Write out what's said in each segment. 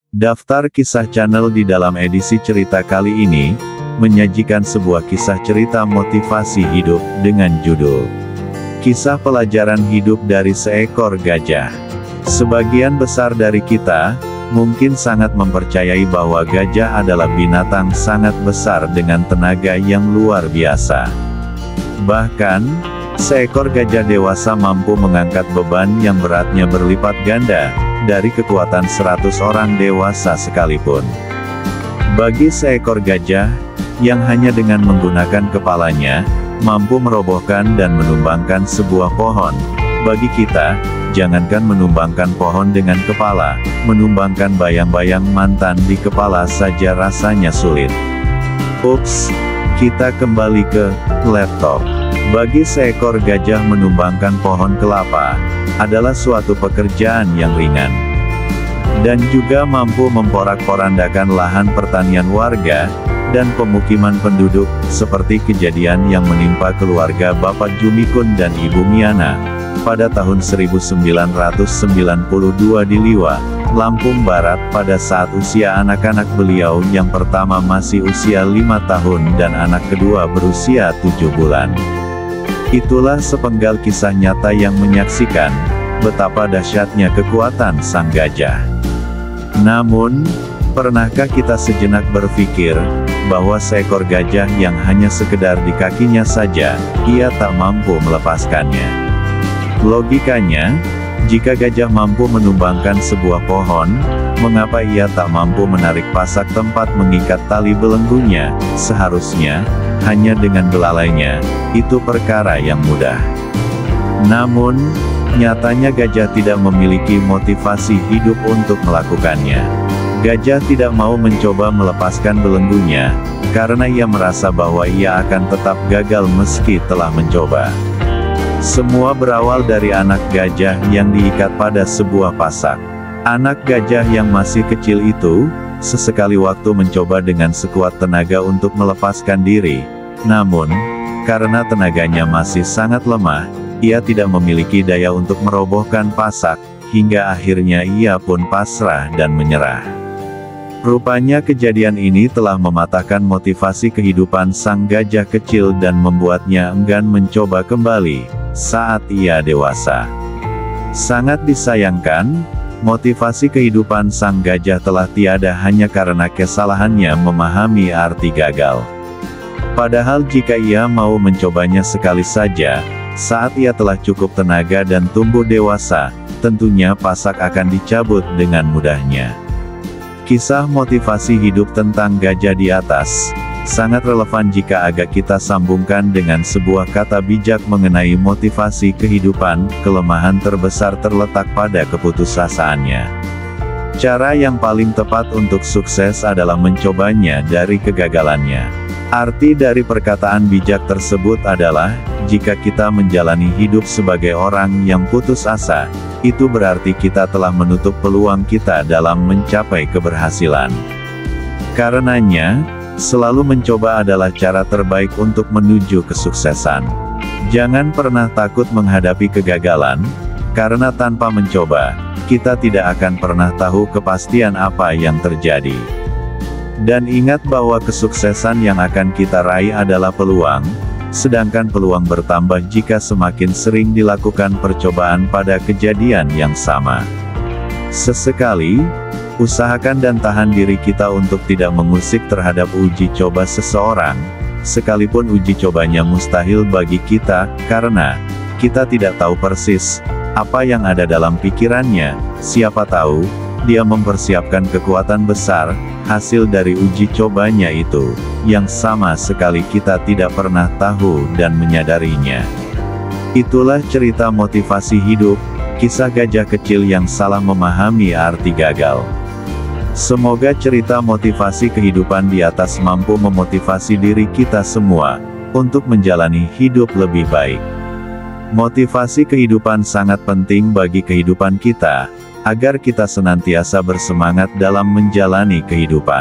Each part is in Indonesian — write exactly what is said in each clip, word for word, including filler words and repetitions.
Daftar kisah channel di dalam edisi cerita kali ini, menyajikan sebuah kisah cerita motivasi hidup, dengan judul Kisah Pelajaran Hidup dari Seekor Gajah. Sebagian besar dari kita, mungkin sangat mempercayai bahwa gajah adalah binatang sangat besar dengan tenaga yang luar biasa. Bahkan, seekor gajah dewasa mampu mengangkat beban yang beratnya berlipat ganda, dari kekuatan seratus orang dewasa sekalipun. Bagi seekor gajah, yang hanya dengan menggunakan kepalanya, mampu merobohkan dan menumbangkan sebuah pohon. Bagi kita, jangankan menumbangkan pohon dengan kepala, menumbangkan bayang-bayang mantan di kepala saja rasanya sulit. Ups, kita kembali ke laptop. Bagi seekor gajah menumbangkan pohon kelapa, adalah suatu pekerjaan yang ringan. Dan juga mampu memporak-porandakan lahan pertanian warga, dan pemukiman penduduk, seperti kejadian yang menimpa keluarga Bapak Jumikun dan Ibu Miana, pada tahun seribu sembilan ratus sembilan puluh dua di Liwa, Lampung Barat pada saat usia anak-anak beliau yang pertama masih usia lima tahun dan anak kedua berusia tujuh bulan. Itulah sepenggal kisah nyata yang menyaksikan betapa dahsyatnya kekuatan sang gajah. Namun, pernahkah kita sejenak berpikir bahwa seekor gajah yang hanya sekedar di kakinya saja, ia tak mampu melepaskannya? Logikanya, jika gajah mampu menumbangkan sebuah pohon, mengapa ia tak mampu menarik pasak tempat mengikat tali belenggunya? Seharusnya, hanya dengan belalainya, itu perkara yang mudah. Namun, nyatanya gajah tidak memiliki motivasi hidup untuk melakukannya. Gajah tidak mau mencoba melepaskan belenggunya, karena ia merasa bahwa ia akan tetap gagal meski telah mencoba. Semua berawal dari anak gajah yang diikat pada sebuah pasak. Anak gajah yang masih kecil itu, sesekali waktu mencoba dengan sekuat tenaga untuk melepaskan diri. Namun, karena tenaganya masih sangat lemah, ia tidak memiliki daya untuk merobohkan pasak, hingga akhirnya ia pun pasrah dan menyerah. Rupanya kejadian ini telah mematahkan motivasi kehidupan sang gajah kecil dan membuatnya enggan mencoba kembali, saat ia dewasa. Sangat disayangkan, motivasi kehidupan sang gajah telah tiada hanya karena kesalahannya memahami arti gagal. Padahal jika ia mau mencobanya sekali saja, saat ia telah cukup tenaga dan tumbuh dewasa, tentunya pasak akan dicabut dengan mudahnya. Kisah motivasi hidup tentang gajah di atas, sangat relevan jika agak kita sambungkan dengan sebuah kata bijak mengenai motivasi kehidupan. Kelemahan terbesar terletak pada keputusasaannya. Cara yang paling tepat untuk sukses adalah mencobanya dari kegagalannya. Arti dari perkataan bijak tersebut adalah, jika kita menjalani hidup sebagai orang yang putus asa, itu berarti kita telah menutup peluang kita dalam mencapai keberhasilan. Karenanya, selalu mencoba adalah cara terbaik untuk menuju kesuksesan. Jangan pernah takut menghadapi kegagalan, karena tanpa mencoba, kita tidak akan pernah tahu kepastian apa yang terjadi. Dan ingat bahwa kesuksesan yang akan kita raih adalah peluang, sedangkan peluang bertambah jika semakin sering dilakukan percobaan pada kejadian yang sama. Sesekali, usahakan dan tahan diri kita untuk tidak mengusik terhadap uji coba seseorang, sekalipun uji cobanya mustahil bagi kita, karena kita tidak tahu persis apa yang ada dalam pikirannya. Siapa tahu, dia mempersiapkan kekuatan besar, hasil dari uji cobanya itu, yang sama sekali kita tidak pernah tahu dan menyadarinya. Itulah cerita motivasi hidup, kisah gajah kecil yang salah memahami arti gagal. Semoga cerita motivasi kehidupan di atas mampu memotivasi diri kita semua, untuk menjalani hidup lebih baik. Motivasi kehidupan sangat penting bagi kehidupan kita, agar kita senantiasa bersemangat dalam menjalani kehidupan.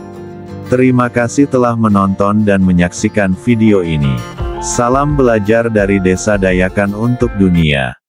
Terima kasih telah menonton dan menyaksikan video ini. Salam belajar dari Desa Dayakan untuk dunia.